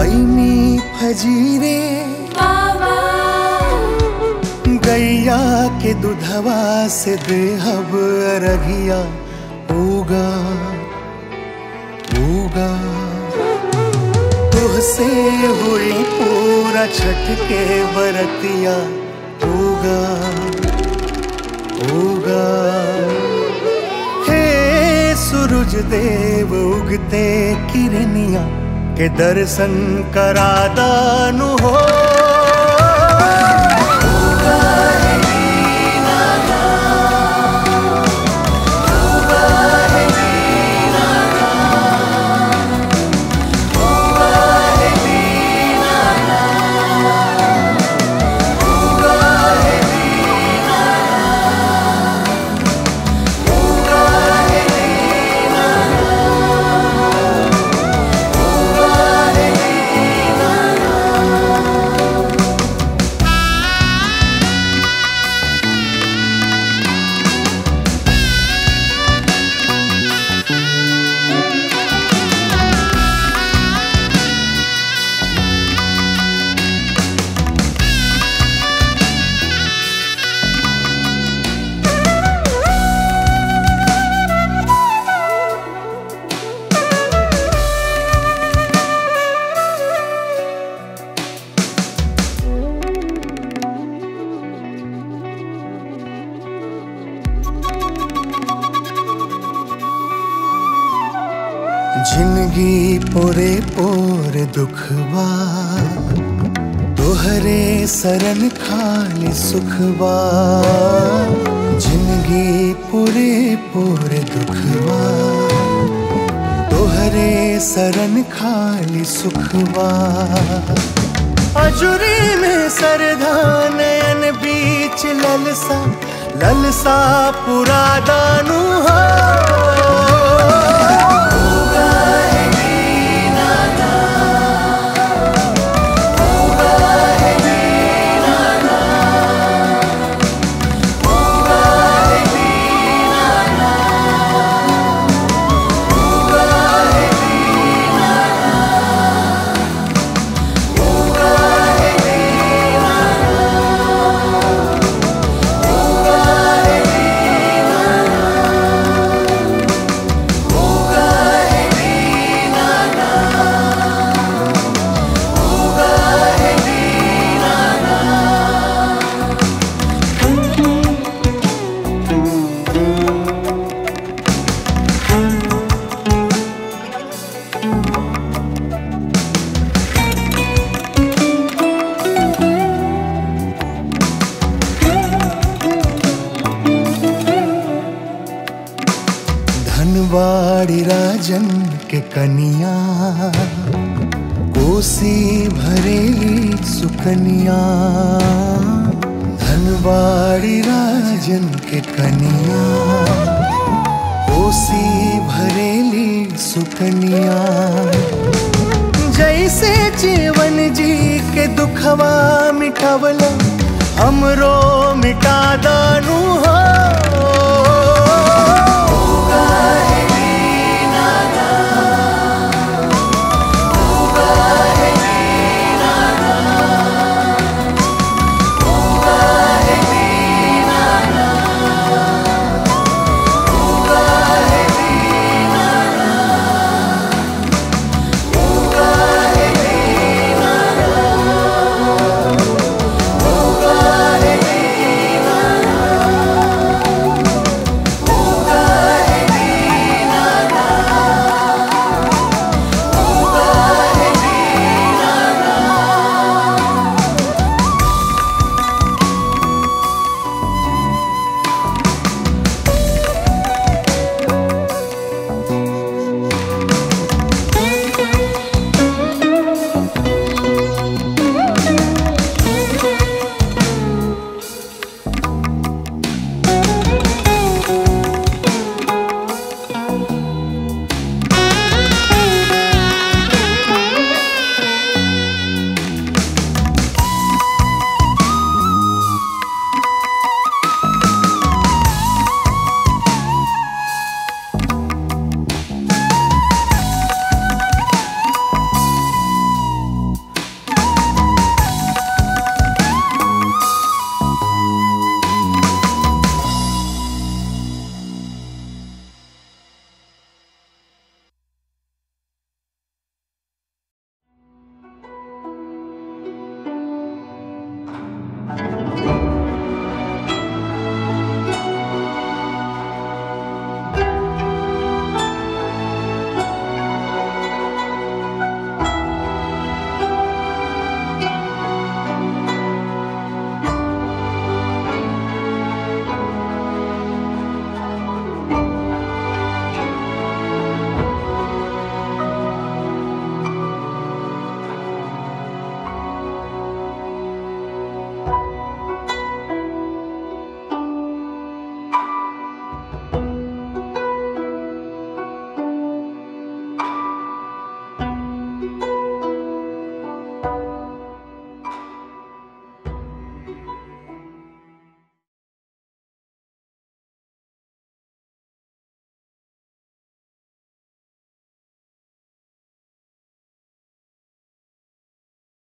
ऐनी फजीरे गैया के दुधवा से देहब अरघिया उगा उगा। तुहसे हुई पूरा छठ के बरतिया उगा उगा। हे सूरज देव उगते किरनिया के दर्शन करा दानु हो। जिंदगी पोरे पोरे दुखवा तोहरे सरन खाली सुखवा। जिंदगी पोरे पोरे दुखवा तोहरे सरन खाली सुखवा। अजुरी में सरधा नयन बीच ललसा ललसा पुरा दानु हो। धनवाड़ी राजन के कनिया कोसी भरेली सुकनिया। धनवाड़ी राजन के कनिया कोसी भरेली सुकनिया। जैसे जीवन जी के दुखवा मिटावला हमरो मिटा दानु हो।